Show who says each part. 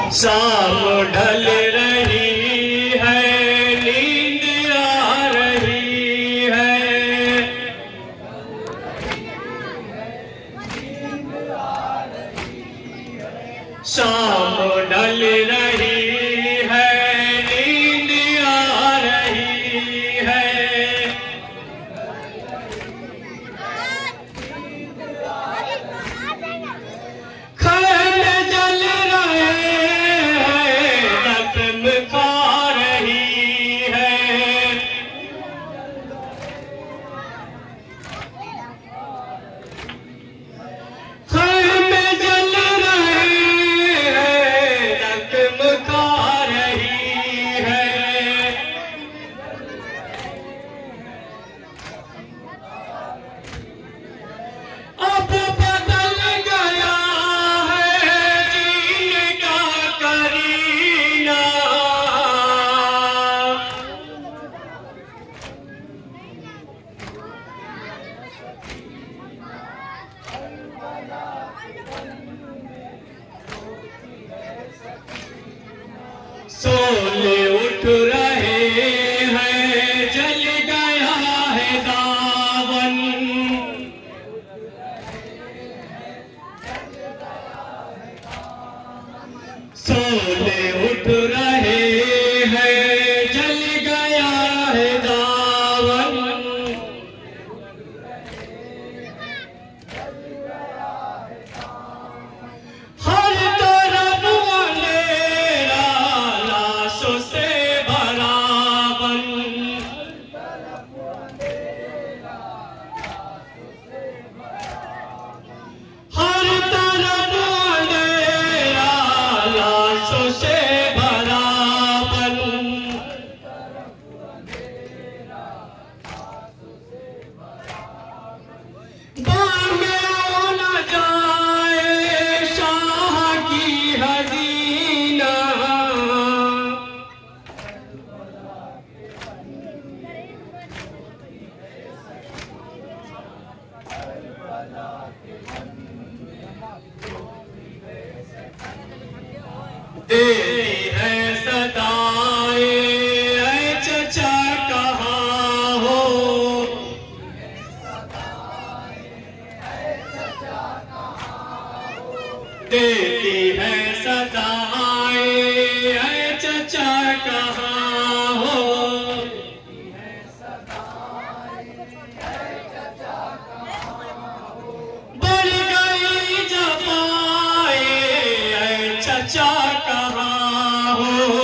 Speaker 1: शाम ढल रही है, नींद आ रही है। शाम ढल रही है, नींद आ रही है। खैर जल रहे हैं, रत्न खा रही है। खैर जल रहे हैं, रत्न खा रही है। अब बदल गया है जीने का करीना। सोले उठ रहे हैं, जल गया है दावन। सोले उठ रहे हैं, जल गया है दावन। हर तरफ अंधेरा, लाशों से भरा वन। हर तरफ अंधेरा, लाशों से भरा वन। बाग में आ न जाए शाह की हसीना। देती है सदाएं, ऐ चचा कहाँ हो। देती है सदाएं, ऐ चचा कहाँ हो। बढ़ गई जफाएं, ऐ चचा कहाँ हो।